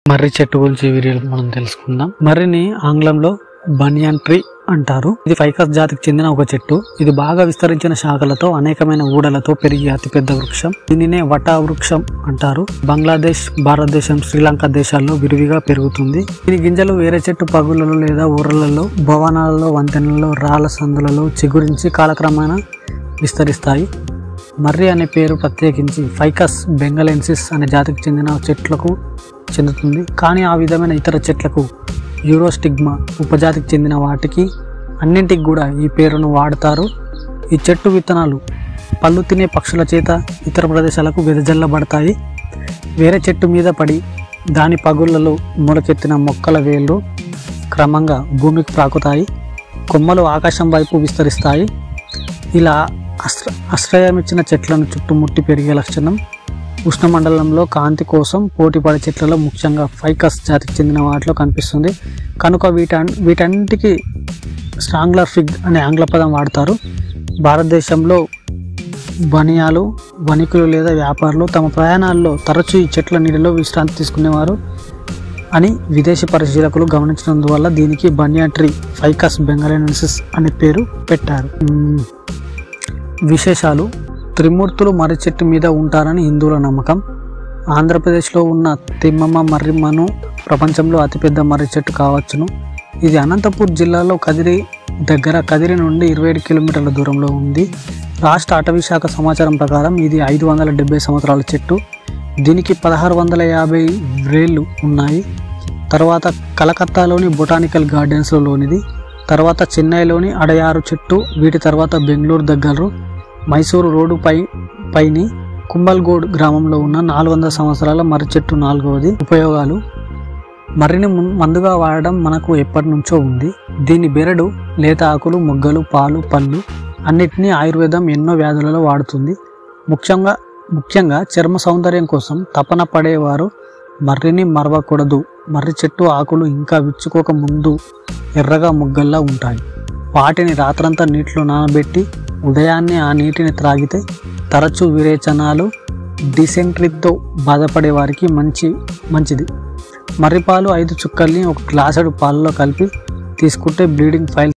మర్రి చెట్టు గురించి వీడియోలో మనం తెలుసుకుందాం. మర్రిని ఆంగ్లంలో బనియన్ ట్రీ అంటారు. ఇది ఫైకస్ జాతికి చెందిన ఒక చెట్టు. ఇది బాగా విస్తరించిన శాఖలతో అనేకమైన ఊడలతో పెరిగే అతిపెద్ద వృక్షం. దీనినే వటా వృక్షం అంటారు. బంగ్లాదేశ్, భారతదేశం, శ్రీలంక దేశాల్లో విరివిగా పెరుగుతుంది. దీని గింజలు వేరే చెట్టు పగులలో లేదా ఊరలలో, భవనాలలో, వంతెనలలో, రాళ్ల సందులలో చిగురించి కాలక్రమేణా విస్తరిస్తాయి. మర్రి అనే పేరు ప్రత్యేకించి ఫైకస్ బెంగలెన్సిస్ అనే జాతికి చెందిన చెట్లకు చెందుతుంది. కానీ ఆ విధమైన ఇతర చెట్లకు యూరోస్టిగ్మా ఉపజాతికి చెందిన వాటికి అన్నింటికి కూడా ఈ పేరును వాడతారు. ఈ చెట్టు విత్తనాలు పళ్ళు తినే పక్షుల చేత ఇతర ప్రదేశాలకు వెదజల్లబడతాయి. వేరే చెట్టు మీద పడి దాని పగుళ్లలో మొలకెత్తిన మొక్కల వేళ్ళు క్రమంగా భూమికి ప్రాకుతాయి. కొమ్మలు ఆకాశం వైపు విస్తరిస్తాయి. ఇలా ఆశ్రయమిచ్చిన చెట్లను చుట్టుముట్టి పెరిగే లక్షణం ఉష్ణమండలంలో కాంతి కోసం పోటీపడే చెట్లలో ముఖ్యంగా ఫైకస్ జాతికి చెందిన వాటిలో కనిపిస్తుంది. కనుక వీటన్నిటికీ స్ట్రాంగ్లర్ ఫిగ్ అనే ఆంగ్ల పదం వాడతారు. భారతదేశంలో బనియాలు, వణికులు లేదా వ్యాపారులు తమ ప్రయాణాల్లో తరచూ ఈ చెట్ల నీడలో విశ్రాంతి తీసుకునేవారు అని విదేశీ పరిశీలకులు గమనించినందువల్ల దీనికి బనియన్ ట్రీ ఫైకస్ బెంగలెన్సిస్ అనే పేరు పెట్టారు. విశేషాలు: త్రిమూర్తులు మర్రి చెట్టు మీద ఉంటారని హిందువుల నమ్మకం. ఆంధ్రప్రదేశ్లో ఉన్న తిమ్మమ్మ మర్రి మను ప్రపంచంలో అతిపెద్ద మర్రి చెట్టు కావచ్చును. ఇది అనంతపూర్ జిల్లాలో కదిరి దగ్గర కదిరి నుండి 27 కిలోమీటర్ల దూరంలో ఉంది. రాష్ట్ర అటవీ శాఖ సమాచారం ప్రకారం ఇది 570 సంవత్సరాల చెట్టు. దీనికి 1650 వ్రేళ్ళు ఉన్నాయి. తర్వాత కలకత్తాలోని బొటానికల్ గార్డెన్స్లోనిది, తర్వాత చెన్నైలోని అడయారు చెట్టు, వీటి తర్వాత బెంగళూరు దగ్గర మైసూరు రోడ్డు పైని కుంబల్గోడ్ గ్రామంలో ఉన్న 400 సంవత్సరాల మర్రి చెట్టు 4వది. ఉపయోగాలు: మర్రిని మందుగా వాడడం మనకు ఎప్పటి నుంచో ఉంది. దీని బెరడు, లేత ఆకులు, మొగ్గలు, పాలు, పళ్ళు అన్నిటినీ ఆయుర్వేదం ఎన్నో వ్యాధులలో వాడుతుంది. ముఖ్యంగా చర్మ సౌందర్యం కోసం తపన పడేవారు మర్రిని మరవకూడదు. మర్రి చెట్టు ఆకులు ఇంకా విచ్చుకోక ముందు ఎర్రగా మొగ్గల్లా ఉంటాయి. వాటిని రాత్రంతా నీటిలో నానబెట్టి ఉదయాన్నే ఆ నీటిని త్రాగితే తరచూ విరేచనాలు, డిసెంట్రీతో బాధపడే వారికి మంచిది. మర్రిపాలు 5 చుక్కల్ని ఒక గ్లాసుడు పాలలో కలిపి తీసుకుంటే బ్లీడింగ్ ఫైల్